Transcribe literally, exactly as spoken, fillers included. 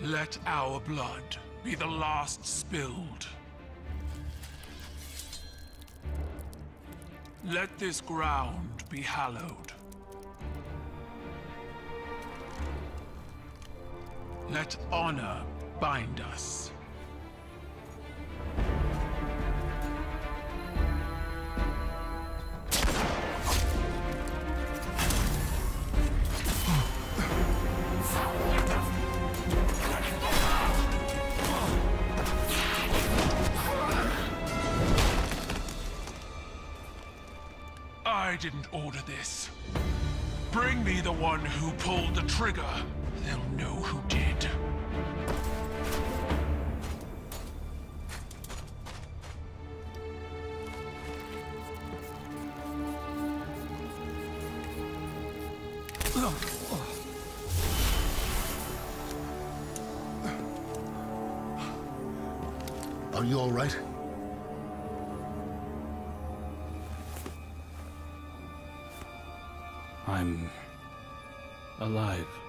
Let our blood be the last spilled. Let this ground be hallowed. Let honor bind us. I didn't order this. Bring me the one who pulled the trigger. They'll know who did. Are you all right? I'm alive.